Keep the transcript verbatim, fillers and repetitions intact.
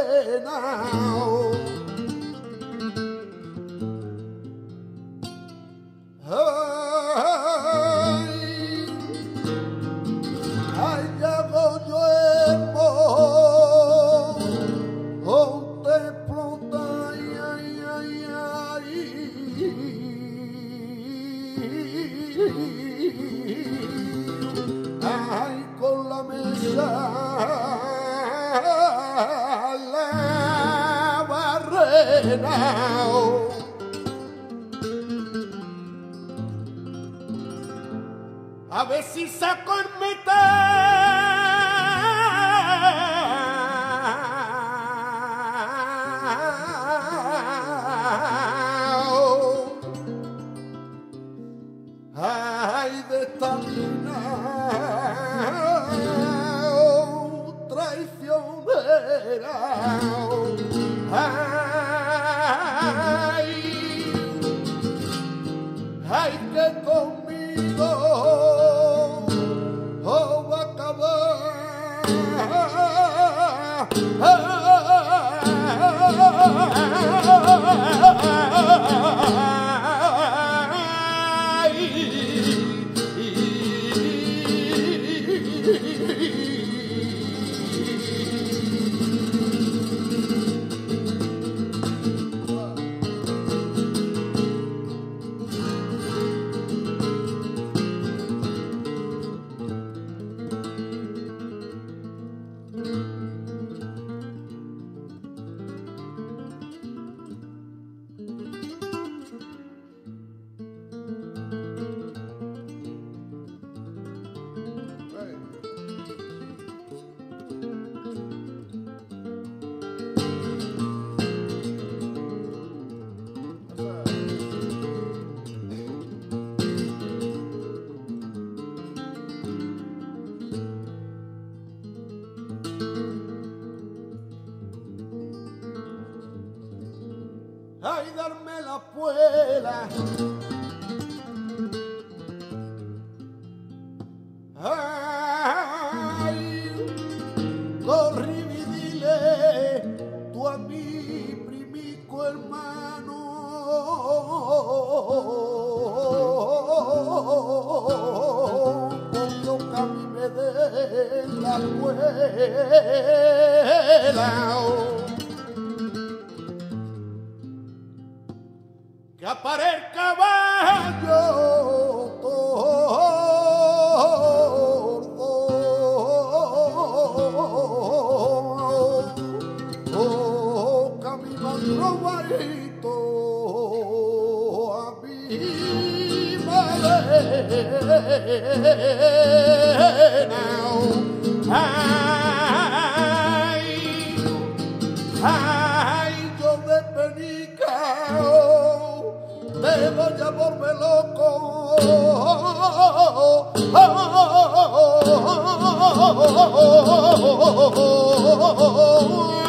barrenao. Ay, ay, hago yo hemo, un templo, ay, ay, ay, ay, ay, con la mesa la barrenao. A ver si saco el metal. Ay, de esta mina traicionera. Ay, ay, que conmigo oh, va a acabar. Ay, darme la puela. Ay, corrí y dile tú a mi primico hermano con lo que a mí me den la puela. Que apare el caballo tordo, oh, caminando bajito a mi malena. Ay, ay, yo de penica te voy a volver loco. Oh,